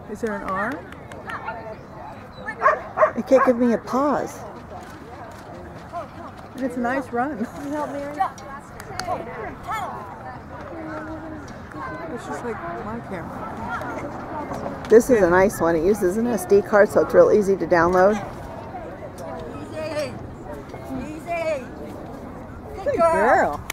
Is there an R? It can't give me a pause. And it's a nice run. Can you help Mary? It's just like my camera. This is a nice one. It uses an SD card, so it's real easy to download. Easy. Easy. Good girl.